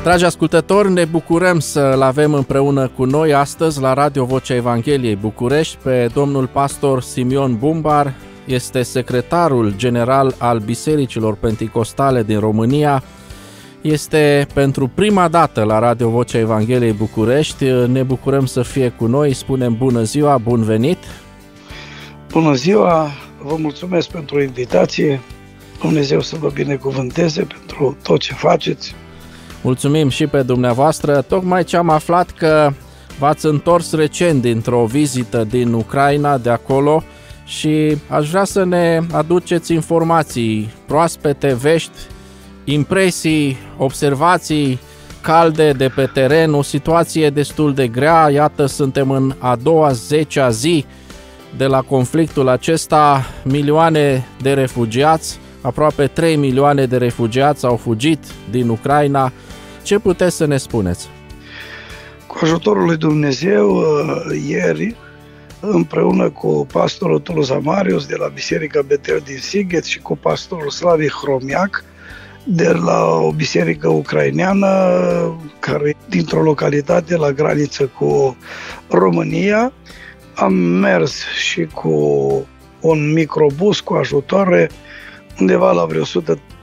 Dragi ascultători, ne bucurăm să-l avem împreună cu noi astăzi la Radio Vocea Evangheliei București pe domnul pastor Simion Bumbar. Este secretarul general al Bisericilor Penticostale din România. Este pentru prima dată la Radio Vocea Evangheliei București. Ne bucurăm să fie cu noi. Spunem bună ziua, bun venit! Bună ziua! Vă mulțumesc pentru invitație. Dumnezeu să vă binecuvânteze pentru tot ce faceți. Mulțumim și pe dumneavoastră. Tocmai ce am aflat că v-ați întors recent dintr-o vizită din Ucraina, de acolo, și aș vrea să ne aduceți informații proaspete, vești, impresii, observații calde de pe teren, o situație destul de grea. Iată, suntem în a doua 10-a zi de la conflictul acesta, milioane de refugiați, aproape 3 milioane de refugiați au fugit din Ucraina. Ce puteți să ne spuneți? Cu ajutorul lui Dumnezeu, ieri, împreună cu pastorul Tuluza Marius de la Biserica Betel din Sighet și cu pastorul Slavi Hromiac de la o biserică ucraineană care dintr-o localitate la graniță cu România, am mers și cu un microbus cu ajutoare undeva la vreo 120-130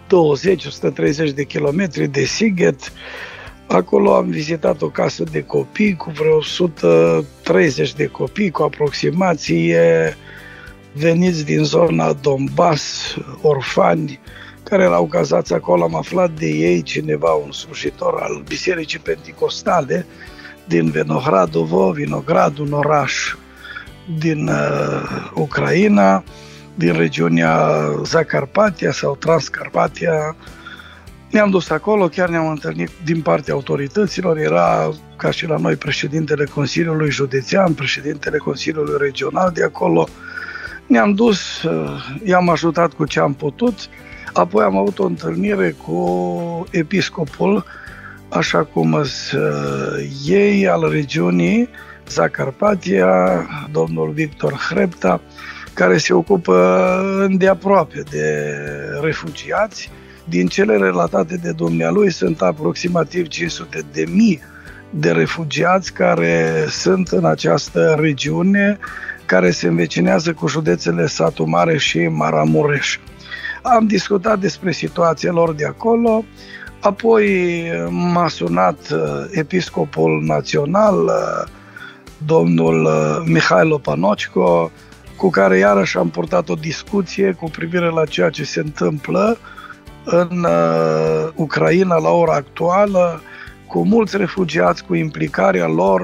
de kilometri de Sighet. Acolo am vizitat o casă de copii cu vreo 130 de copii cu aproximație veniți din zona Donbass, orfani, care erau cazați acolo. Am aflat de ei cineva, un slujitor al Bisericii Penticostale din Vinograd, un oraș din Ucraina, din regiunea Zacarpatia sau Transcarpatia. Ne-am dus acolo, chiar ne-am întâlnit din partea autorităților, era ca și la noi președintele Consiliului Județean, președintele Consiliului Regional de acolo. Ne-am dus, i-am ajutat cu ce am putut, apoi am avut o întâlnire cu episcopul, așa cum ei, al regiunii Zacarpatia, domnul Victor Hrepta, care se ocupă îndeaproape de refugiați. Din cele relatate de dumnealui sunt aproximativ 500.000 de refugiați care sunt în această regiune, care se învecinează cu județele Satu Mare și Maramureș. Am discutat despre situația lor de acolo, apoi m-a sunat episcopul național, domnul Mihailo Panocco, cu care iarăși am purtat o discuție cu privire la ceea ce se întâmplă în Ucraina la ora actuală, cu mulți refugiați, cu implicarea lor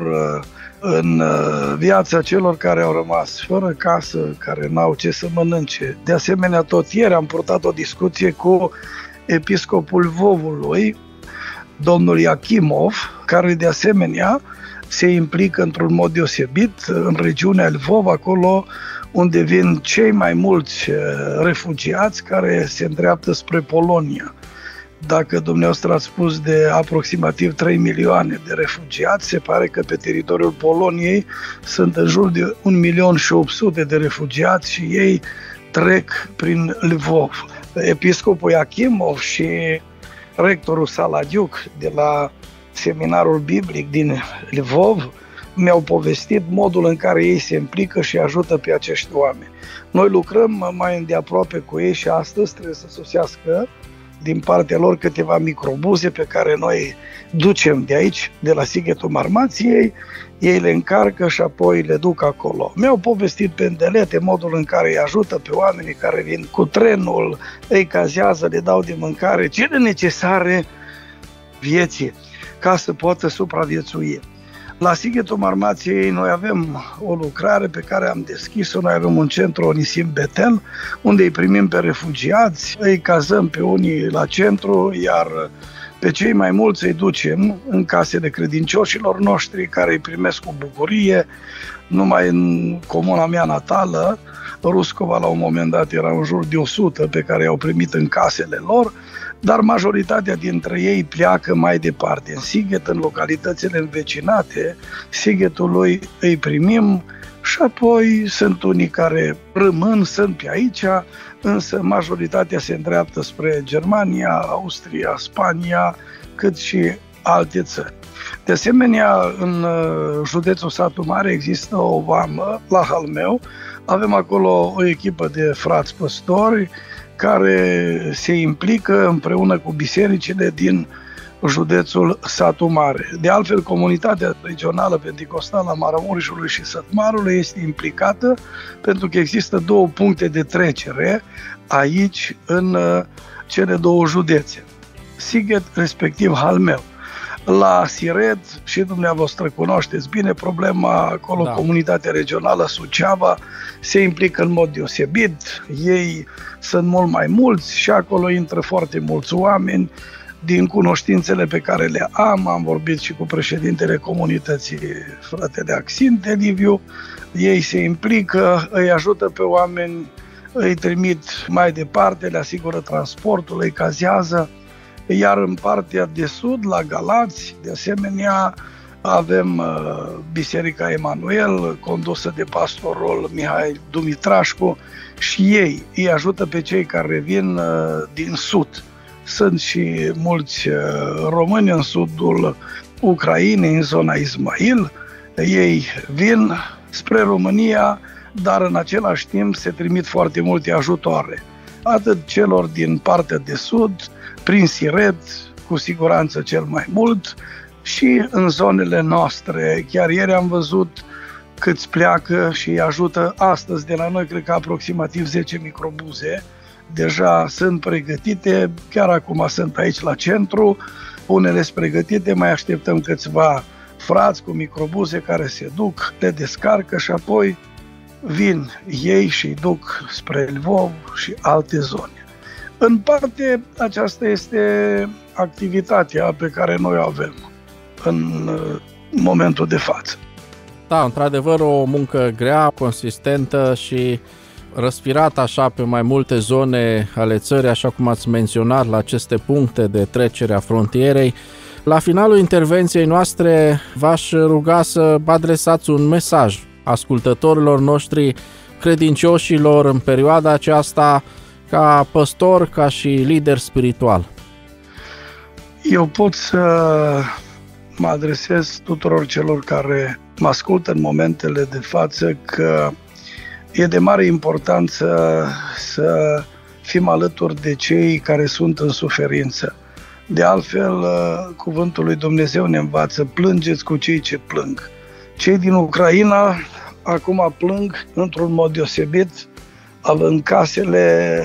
în viața celor care au rămas fără casă, care n-au ce să mănânce. De asemenea, tot ieri am purtat o discuție cu episcopul Lvovului, domnul Iachimov, care de asemenea se implică într-un mod deosebit în regiunea Lvov, acolo unde vin cei mai mulți refugiați care se îndreaptă spre Polonia. Dacă dumneavoastră ați spus de aproximativ 3 milioane de refugiați, se pare că pe teritoriul Poloniei sunt în jur de 1.800.000 de refugiați și ei trec prin Lvov. Episcopul Iachimov și rectorul Saladiuc de la seminarul biblic din Lvov mi-au povestit modul în care ei se implică și ajută pe acești oameni. Noi lucrăm mai îndeaproape cu ei și astăzi trebuie să sosească din partea lor câteva microbuze pe care noi ducem de aici, de la Sighetul Marmației, ei le încarcă și apoi le duc acolo. Mi-au povestit pe îndelete modul în care îi ajută pe oamenii care vin cu trenul, îi cazează, le dau de mâncare, cele necesare vieții ca să poată supraviețui. La Sighetul Marmației noi avem o lucrare pe care am deschis-o, noi avem un centru Onisim Betel, unde îi primim pe refugiați, îi cazăm pe unii la centru, iar pe cei mai mulți îi ducem în casele credincioșilor noștri, care îi primesc cu bucurie. Numai în comuna mea natală, Ruscova, la un moment dat era în jur de 100 pe care i-au primit în casele lor, dar majoritatea dintre ei pleacă mai departe. În Sighet, în localitățile învecinate Sighetului, îi primim și apoi sunt unii care rămân, sunt pe aici, însă majoritatea se îndreaptă spre Germania, Austria, Spania, cât și alte țări. De asemenea, în județul Satu Mare există o vamă la Halmeu. Avem acolo o echipă de frați păstori care se implică împreună cu bisericile din județul Satu Mare. De altfel, comunitatea regională penticostală a Maramureșului și Sătmarului este implicată pentru că există două puncte de trecere aici în cele două județe, Sighet respectiv Halmeu. La Siret, și dumneavoastră cunoașteți bine problema acolo, da. Comunitatea regională Suceava se implică în mod deosebit, ei sunt mult mai mulți și acolo intră foarte mulți oameni. Din cunoștințele pe care le am vorbit și cu președintele comunității, fratele Axinte Liviu, ei se implică, îi ajută pe oameni, îi trimit mai departe, le asigură transportul, îi cazează. Iar în partea de sud, la Galați, de asemenea, avem Biserica Emanuel, condusă de pastorul Mihai Dumitrașcu, și ei îi ajută pe cei care vin din sud. Sunt și mulți români în sudul Ucrainei, în zona Ismail. Ei vin spre România, dar în același timp se trimit foarte multe ajutoare, atât celor din partea de sud, prin Siret, cu siguranță cel mai mult, și în zonele noastre. Chiar ieri am văzut câți pleacă și îi ajută astăzi de la noi, cred că aproximativ 10 microbuze. Deja sunt pregătite, chiar acum sunt aici la centru, unele sunt pregătite, mai așteptăm câțiva frați cu microbuze care se duc, le descarcă și apoi vin ei și îi duc spre Lvov și alte zone. În parte, aceasta este activitatea pe care noi o avem în momentul de față. Da, într-adevăr, o muncă grea, consistentă și răspirat așa pe mai multe zone ale țării, așa cum ați menționat, la aceste puncte de trecere a frontierei. La finalul intervenției noastre v-aș ruga să adresați un mesaj ascultătorilor noștri, credincioșilor în perioada aceasta, ca păstor, ca și lider spiritual. Eu pot să mă adresez tuturor celor care mă ascultă în momentele de față că e de mare importanță să fim alături de cei care sunt în suferință. De altfel, cuvântul lui Dumnezeu ne învață: plângeți cu cei ce plâng. Cei din Ucraina acum plâng într-un mod deosebit, având casele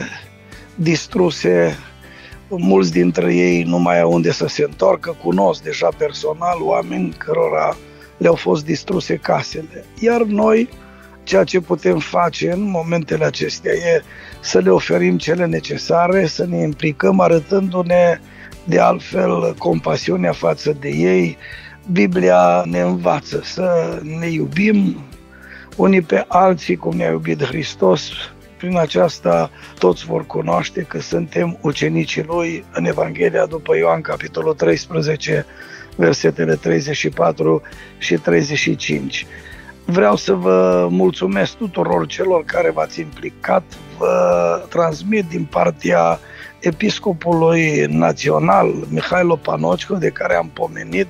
distruse, mulți dintre ei nu mai au unde să se întoarcă. Cunosc deja personal oameni cărora le-au fost distruse casele. Iar noi, ceea ce putem face în momentele acestea e să le oferim cele necesare, să ne implicăm arătându-ne de altfel compasiunea față de ei. Biblia ne învață să ne iubim unii pe alții cum ne-a iubit Hristos. Prin aceasta toți vor cunoaște că suntem ucenicii Lui, în Evanghelia după Ioan, capitolul 13, versetele 34 și 35. Vreau să vă mulțumesc tuturor celor care v-ați implicat. Vă transmit din partea Episcopului Național Mihailo Panocco, de care am pomenit,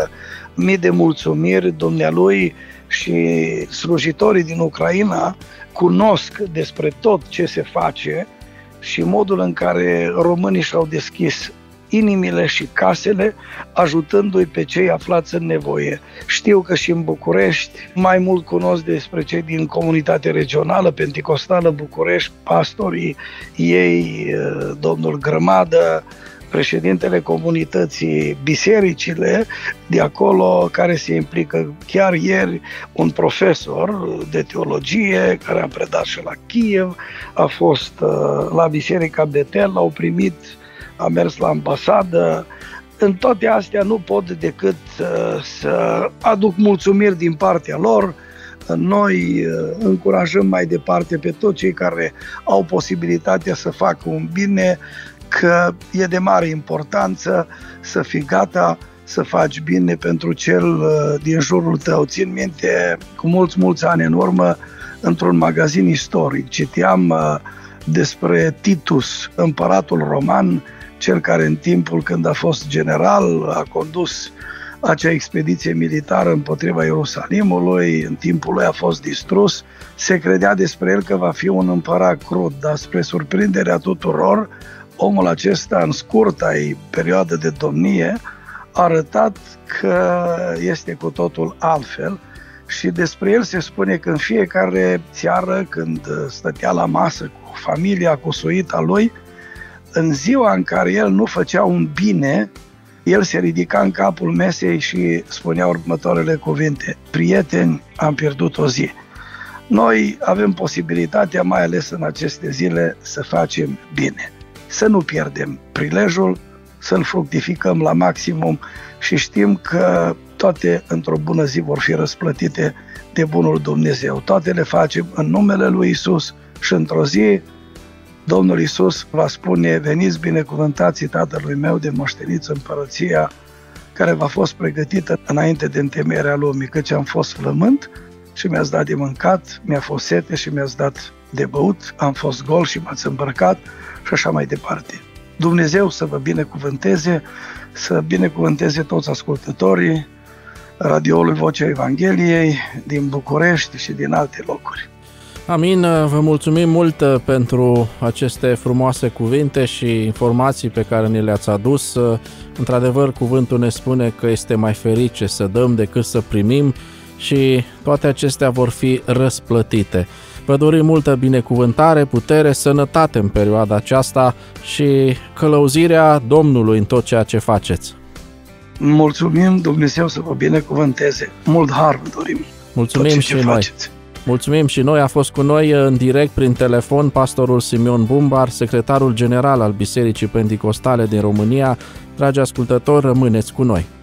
mii de mulțumiri dumnealui, și slujitorii din Ucraina cunosc despre tot ce se face și modul în care românii și-au deschis inimile și casele, ajutându-i pe cei aflați în nevoie. Știu că și în București, mai mult cunosc despre cei din comunitatea regională penticostală București, pastorii ei, domnul Grămadă, președintele comunității, bisericile de acolo care se implică. Chiar ieri un profesor de teologie care a predat și la Kiev a fost la Biserica Betel, l-au primit, a mers la ambasadă. În toate astea nu pot decât să aduc mulțumiri din partea lor. Noi încurajăm mai departe pe toți cei care au posibilitatea să facă un bine, că e de mare importanță să fii gata să faci bine pentru cel din jurul tău. Țin minte, cu mulți ani în urmă, într-un magazin istoric, citeam despre Titus, împăratul roman, cel care în timpul când a fost general a condus acea expediție militară împotriva Ierusalimului, în timpul lui a fost distrus. Se credea despre el că va fi un împărat crud, dar spre surprinderea tuturor, omul acesta, în scurta perioadă de domnie, a arătat că este cu totul altfel și despre el se spune că în fiecare seară, când stătea la masă cu familia, cu suita lui, în ziua în care el nu făcea un bine, el se ridica în capul mesei și spunea următoarele cuvinte: prieteni, am pierdut o zi. Noi avem posibilitatea, mai ales în aceste zile, să facem bine. Să nu pierdem prilejul, să-l fructificăm la maximum și știm că toate într-o bună zi vor fi răsplătite de bunul Dumnezeu. Toate le facem în numele lui Isus și într-o zi Domnul Iisus va spune: veniți binecuvântații Tatălui meu de moșteniți împărăția care v-a fost pregătită înainte de întemeierea lumii, căci am fost flământ și mi-ați dat de mâncat, mi-a fost sete și mi-ați dat de băut, am fost gol și m-ați îmbrăcat și așa mai departe. Dumnezeu să vă binecuvânteze, să binecuvânteze toți ascultătorii radioului Vocea Evangheliei din București și din alte locuri. Amin, vă mulțumim mult pentru aceste frumoase cuvinte și informații pe care ni le-ați adus. Într-adevăr, cuvântul ne spune că este mai ferice să dăm decât să primim și toate acestea vor fi răsplătite. Vă dorim multă binecuvântare, putere, sănătate în perioada aceasta și călăuzirea Domnului în tot ceea ce faceți. Mulțumim, Dumnezeu să vă binecuvânteze. Mult har vă dorim. Mulțumim și noi. Faceți. Mulțumim și noi. A fost cu noi în direct prin telefon pastorul Simeon Bumbar, secretarul general al Bisericii Penticostale din România. Dragi ascultători, rămâneți cu noi.